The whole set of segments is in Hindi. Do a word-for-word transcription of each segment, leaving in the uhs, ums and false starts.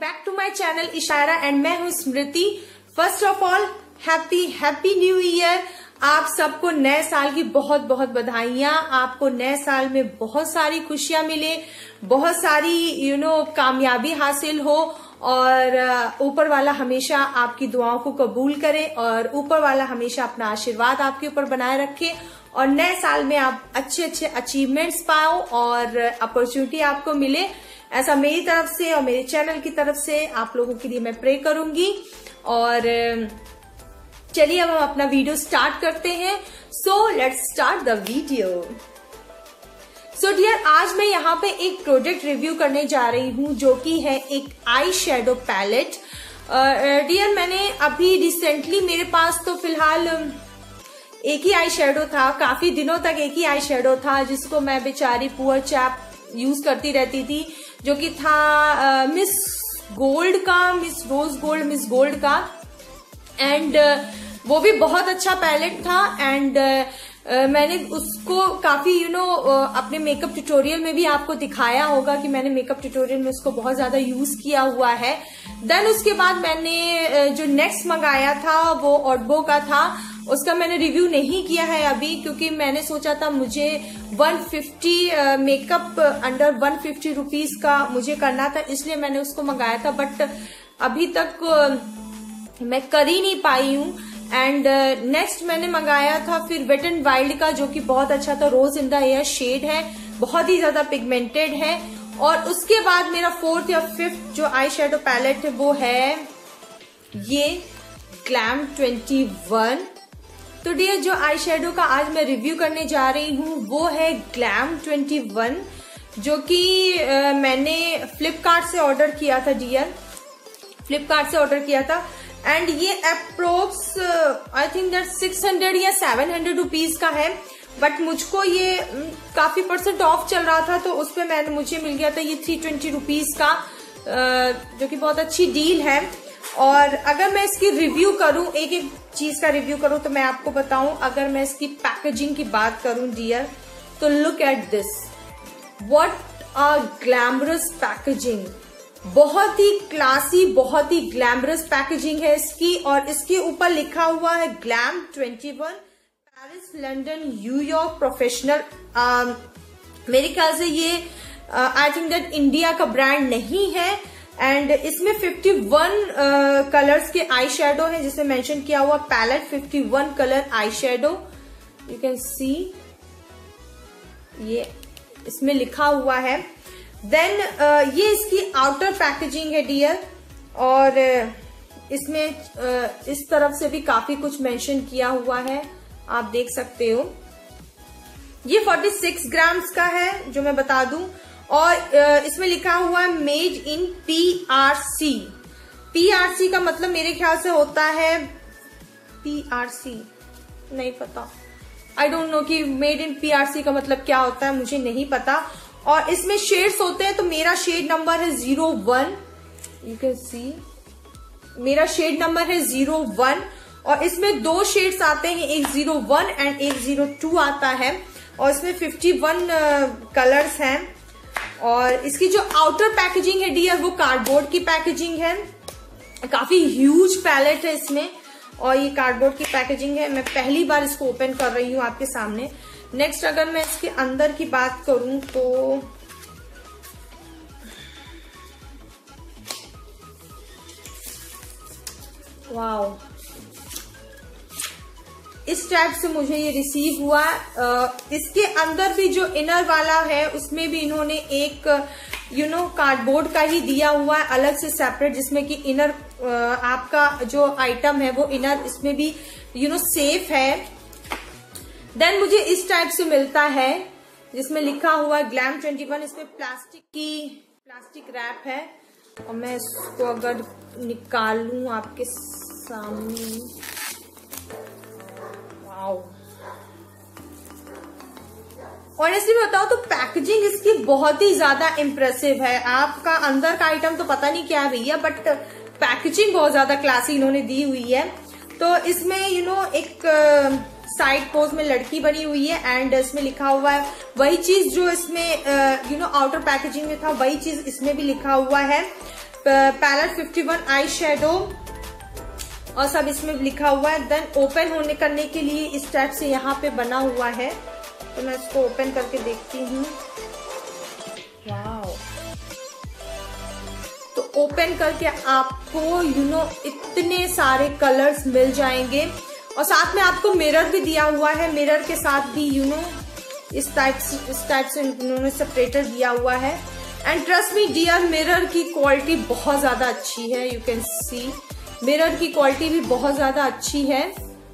Back to my channel Ishara and मैं हूं Smriti. First of all happy happy new year. आप सबको नए साल की बहुत बहुत बधाइयां। आपको नए साल में बहुत सारी खुशियां मिले, बहुत सारी यू नो कामयाबी हासिल हो और ऊपर वाला हमेशा आपकी दुआओं को कबूल करे और ऊपर वाला हमेशा अपना आशीर्वाद आपके ऊपर बनाए रखे और नए साल में आप अच्छे अच्छे अचीवमेंट्स पाओ और अपॉर्चुनिटी आपको मिले। ऐसा मेरी तरफ से और मेरे चैनल की तरफ से आप लोगों के लिए मैं प्रे करूंगी। और चलिए अब हम अपना वीडियो स्टार्ट करते हैं। So let's start the video. So dear, आज मैं यहाँ पे एक प्रोडक्ट रिव्यू करने जा रही हूँ जो कि है एक आई शेडो पैलेट। डियर, मैंने अभी रिसेंटली मेरे पास तो फिलहाल एक ही आई शेडो था, काफी दिनों तक एक ही आई शेडो था जिसको मैं बेचारी पुअर चैप यूज करती रहती थी, जो कि था मिस गोल्ड का, miss rose gold miss gold का। एंड uh, वो भी बहुत अच्छा पैलेट था एंड uh, uh, मैंने उसको काफी यू नो uh, अपने मेकअप ट्यूटोरियल में भी आपको दिखाया होगा कि मैंने मेकअप ट्यूटोरियल में उसको बहुत ज्यादा यूज किया हुआ है। देन उसके बाद मैंने uh, जो नेक्स्ट मंगाया था वो ऑडबो का था। उसका मैंने रिव्यू नहीं किया है अभी, क्योंकि मैंने सोचा था मुझे एक सौ पचास मेकअप अंडर एक सौ पचास रुपीस का मुझे करना था, इसलिए मैंने उसको मंगाया था। बट अभी तक uh, मैं कर ही नहीं पाई हूँ। एंड नेक्स्ट मैंने मंगाया था फिर वेट एंड वाइल्ड का, जो कि बहुत अच्छा था। Rose in the air shade है, बहुत ही ज्यादा पिगमेंटेड है। और उसके बाद मेरा फोर्थ या फिफ्थ जो आई शेडो पैलेट है वो है ये ग्लैम ट्वेंटी वन। तो डियर, जो आई शेडो का आज मैं रिव्यू करने जा रही हूँ वो है ग्लैम ट्वेंटी वन, जो कि uh, मैंने फ्लिपकार्ट से ऑर्डर किया था। डियर, फ्लिपकार्ट से ऑर्डर किया था एंड ये approx I think that six hundred या सेवन हंड्रेड रुपीज का है। बट मुझको ये um, काफी परसेंट ऑफ चल रहा था तो उस पे मैंने मुझे मिल गया था ये थ्री ट्वेंटी रुपीज का, uh, जो कि बहुत अच्छी डील है। और अगर मैं इसकी रिव्यू करूं, एक एक चीज का रिव्यू करूं, तो मैं आपको बताऊं, अगर मैं इसकी पैकेजिंग की बात करूं डियर, तो look at this, what a glamorous packaging. बहुत ही क्लासी, बहुत ही ग्लैमरस पैकेजिंग है इसकी। और इसके ऊपर लिखा हुआ है glam twenty one, Paris, London, New York professional. मेरे ख्याल से ये आई थिंक दैट इंडिया का ब्रांड नहीं है। एंड इसमें इक्यावन कलर्स के आई शेडो है, जिसमें मेंशन किया हुआ पैलेट इक्यावन colour eye shadow. You can see, ये इसमें लिखा हुआ है। देन uh, ये इसकी आउटर पैकेजिंग है डियर, और uh, इसमें uh, इस तरफ से भी काफी कुछ मेंशन किया हुआ है, आप देख सकते हो। ये छियालीस ग्राम्स का है जो मैं बता दूं, और uh, इसमें लिखा हुआ है made in P R C. P R C का मतलब मेरे ख्याल से होता है पी आर सी, नहीं पता, आई डोंट नो कि made in P R C का मतलब क्या होता है, मुझे नहीं पता। और इसमें शेड्स होते हैं, तो मेरा शेड नंबर है zero one. You can see मेरा शेड नंबर है जीरो वन, और इसमें दो शेड्स आते हैं, एक जीरो वन एंड एक जीरो टू आता है। और इसमें इक्यावन कलर्स हैं। और इसकी जो आउटर पैकेजिंग है डियर, वो कार्डबोर्ड की पैकेजिंग है। काफी ह्यूज पैलेट है इसमें, और ये कार्डबोर्ड की पैकेजिंग है। मैं पहली बार इसको ओपन कर रही हूँ आपके सामने। नेक्स्ट अगर मैं इसके अंदर की बात करूं तो वाओ, इस टाइप से मुझे ये रिसीव हुआ। इसके अंदर भी जो इनर वाला है उसमें भी इन्होंने एक यू नो कार्डबोर्ड का ही दिया हुआ है अलग से सेपरेट, जिसमें कि इनर आपका जो आइटम है वो इनर इसमें भी यू नो सेफ है। देन मुझे इस टाइप से मिलता है जिसमें लिखा हुआ है ग्लैम ट्वेंटी वन। इसमें प्लास्टिक की प्लास्टिक रैप है, और मैं इसको अगर निकालूं आपके सामने, वाओ, ऑनेस्टली बताओ तो पैकेजिंग इसकी बहुत ही ज्यादा इम्प्रेसिव है। आपका अंदर का आइटम तो पता नहीं क्या है भैया, बट पैकेजिंग बहुत ज्यादा क्लासी इन्होंने दी हुई है। तो इसमें यू नो एक साइड पोज में लड़की बनी हुई है एंड इसमें लिखा हुआ है वही चीज जो इसमें यू नो आउटर पैकेजिंग में था, वही चीज इसमें भी लिखा हुआ है। Palette fifty one eye shadow और सब इसमें लिखा हुआ है। देन ओपन होने करने के लिए इस टाइप से यहाँ पे बना हुआ है, तो मैं इसको ओपन करके देखती हूँ। वाओ, तो ओपन करके आपको यू नो इतने सारे कलर्स मिल जाएंगे और साथ में आपको मिरर भी दिया हुआ है। मिरर के साथ भी यू नो इस टाइप से इस टाइप से उन्होंने सेपरेटर दिया हुआ है। And trust me dear, mirror की क्वालिटी बहुत ज्यादा अच्छी है। यू कैन सी मिरर की क्वालिटी भी बहुत ज्यादा अच्छी है।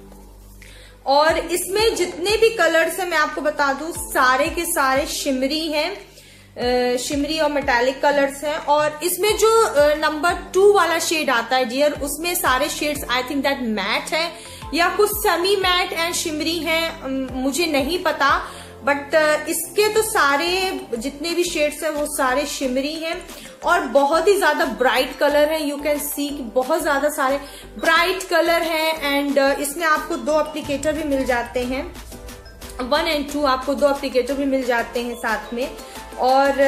और इसमें जितने भी कलर्स हैं मैं आपको बता दूं, सारे के सारे शिमरी हैं, शिमरी और मेटालिक कलर्स हैं। और इसमें जो नंबर टू वाला शेड आता है डियर, उसमें सारे shades I think that matte है या कुछ सेमी मैट एंड शिमरी हैं, मुझे नहीं पता। बट इसके तो सारे जितने भी शेड्स हैं वो सारे शिमरी हैं और बहुत ही ज्यादा ब्राइट कलर है। यू कैन सी बहुत ज्यादा सारे ब्राइट कलर हैं। एंड इसमें आपको दो एप्लीकेटर भी मिल जाते हैं, वन एंड टू आपको दो एप्लीकेटर भी मिल जाते हैं साथ में। और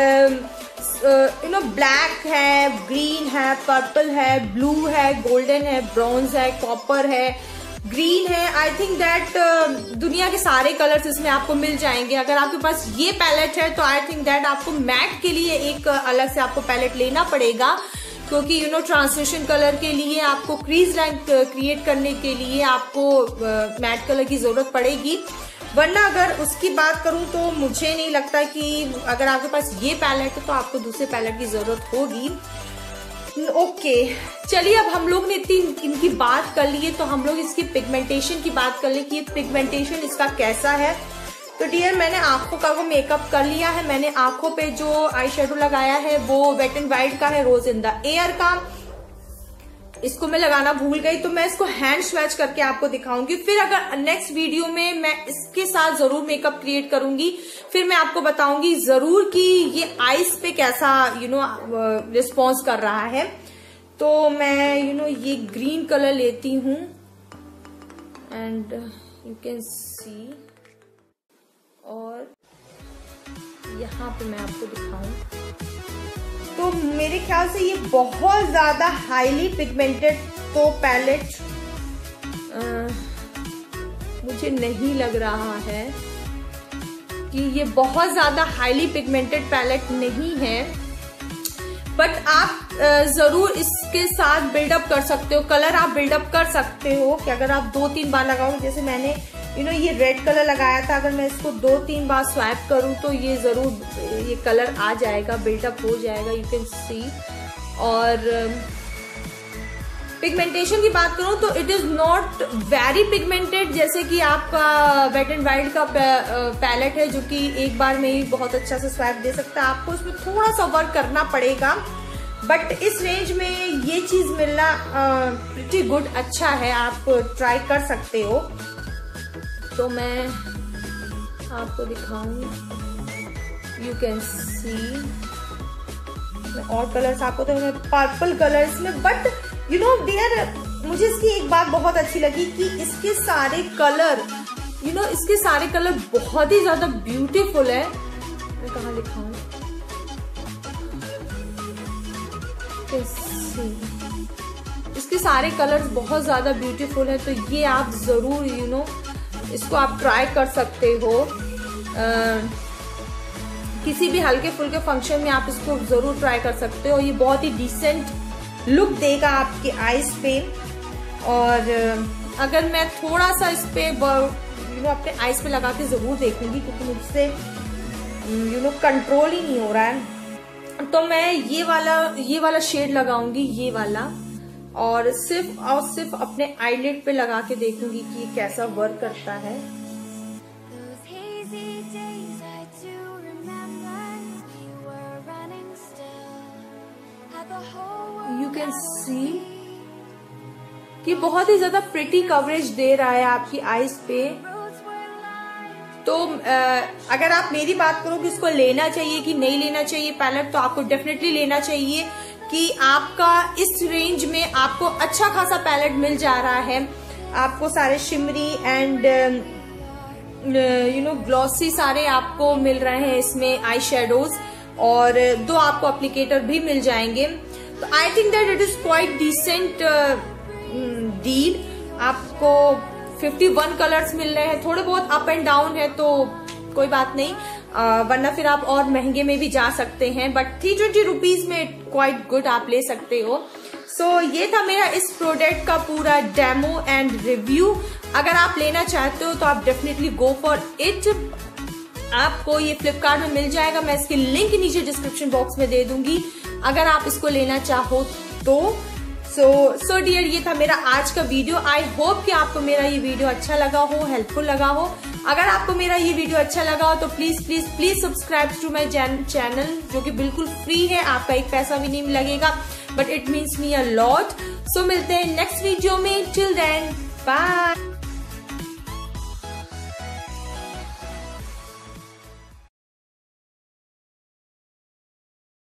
यू नो ब्लैक है, ग्रीन है, पर्पल है, ब्लू है, गोल्डन है, ब्रॉन्ज है, कॉपर है, ग्रीन है। आई थिंक दैट दुनिया के सारे कलर्स इसमें आपको मिल जाएंगे। अगर आपके पास ये पैलेट है तो आई थिंक दैट आपको मैट के लिए एक अलग से आपको पैलेट लेना पड़ेगा, क्योंकि यू नो ट्रांसलेशन कलर के लिए आपको क्रीज लाइन क्रिएट करने के लिए आपको मैट कलर की जरूरत पड़ेगी। वरना अगर उसकी बात करूं तो मुझे नहीं लगता कि अगर आपके पास ये पैलेट है तो आपको दूसरे पैलेट की जरूरत होगी। Okay okay. चलिए, अब हम लोग ने इतनी इनकी बात कर ली है तो हम लोग इसकी पिगमेंटेशन की बात कर ले कि पिगमेंटेशन इसका कैसा है। तो डियर, मैंने आंखों का वो मेकअप कर लिया है। मैंने आंखों पे जो आई शेडो लगाया है वो वेट एंड वाइट का है, रोज इन द एयर का। इसको मैं लगाना भूल गई तो मैं इसको हैंड स्वैच करके आपको दिखाऊंगी। फिर अगर नेक्स्ट वीडियो में मैं इसके साथ जरूर मेकअप क्रिएट करूंगी, फिर मैं आपको बताऊंगी जरूर कि ये आईज पे कैसा यू नो रिस्पॉन्स कर रहा है। तो मैं यू नो ये ग्रीन कलर लेती हूँ एंड यू कैन सी, और यहाँ पे मैं आपको दिखाऊं तो मेरे ख्याल से ये बहुत ज्यादा हाईली पिगमेंटेड तो पैलेट आ, मुझे नहीं लग रहा है कि ये बहुत ज्यादा हाईली पिगमेंटेड पैलेट नहीं है। बट आप आ, जरूर इसके साथ बिल्डअप कर सकते हो, कलर आप बिल्डअप कर सकते हो कि अगर आप दो तीन बार लगाओगे, जैसे मैंने यू नो ये रेड कलर लगाया था, अगर मैं इसको दो तीन बार स्वैप करूं तो ये जरूर ये कलर आ जाएगा, बिल्डअप हो जाएगा। You can see. और पिगमेंटेशन की बात करूं तो it is not very pigmented, जैसे कि आपका वेट एंड वाइल्ड का पैलेट है जो कि एक बार में ही बहुत अच्छा से स्वैप दे सकता है। आपको इसमें थोड़ा सा वर्क करना पड़ेगा, बट इस रेंज में ये चीज मिलना प्रिटी गुड, अच्छा है, आप ट्राई कर सकते हो। तो मैं आपको दिखाऊंगी, यू कैन सी। और कलर्स आपको तो मैं पर्पल कलर्स में, बट यू नो डियर, मुझे इसकी एक बात बहुत अच्छी लगी कि इसके सारे कलर यू नो इसके सारे कलर बहुत ही ज्यादा ब्यूटीफुल है। मैं कहाँ दिखाऊं, इसके सारे कलर्स बहुत ज्यादा ब्यूटीफुल है। तो ये आप जरूर यू नो इसको आप ट्राई कर सकते हो। आ, किसी भी हल्के फुल्के फंक्शन में आप इसको जरूर ट्राई कर सकते हो। ये बहुत ही डिसेंट लुक देगा आपके आईज पे। और अगर मैं थोड़ा सा इस पे यू नो अपने आईज पे लगा के जरूर देखूंगी, क्योंकि मुझसे यू नो कंट्रोल ही नहीं हो रहा है। तो मैं ये वाला ये वाला शेड लगाऊंगी, ये वाला, और सिर्फ और सिर्फ अपने आईलिड पे लगा के देखूंगी कि ये कैसा वर्क करता है। यू कैन सी कि बहुत ही ज्यादा प्रिटी कवरेज दे रहा है आपकी आईज पे। तो अगर आप मेरी बात करो कि इसको लेना चाहिए कि नहीं लेना चाहिए पैलेट, तो आपको डेफिनेटली लेना चाहिए कि आपका इस रेंज में आपको अच्छा खासा पैलेट मिल जा रहा है। आपको सारे shimmery and you know glossy सारे आपको मिल रहे हैं इसमें आई शेडोज, और दो आपको एप्लीकेटर भी मिल जाएंगे। तो I think that it is quite decent deal. आपको इक्यावन कलर्स मिल रहे हैं, थोड़े बहुत अप एंड डाउन है तो कोई बात नहीं, uh, वरना फिर आप और महंगे में भी जा सकते हैं, बट थ्री ट्वेंटी रुपीज में क्वाइट गुड आप ले सकते हो। सो so, ये था मेरा इस प्रोडक्ट का पूरा डेमो एंड रिव्यू। अगर आप लेना चाहते हो तो आप डेफिनेटली गो फॉर इट। आपको ये फ्लिपकार्ट में मिल जाएगा, मैं इसकी लिंक नीचे डिस्क्रिप्शन बॉक्स में दे दूंगी अगर आप इसको लेना चाहो तो। सो सो डियर, ये था मेरा आज का वीडियो। आई होप कि आपको मेरा ये वीडियो अच्छा लगा हो, हेल्पफुल लगा हो। अगर आपको मेरा ये वीडियो अच्छा लगा हो तो please please please subscribe to my channel, जो कि बिल्कुल फ्री है, आपका एक पैसा भी नहीं लगेगा, but it means me a lot. So मिलते हैं नेक्स्ट वीडियो में। Till then, bye.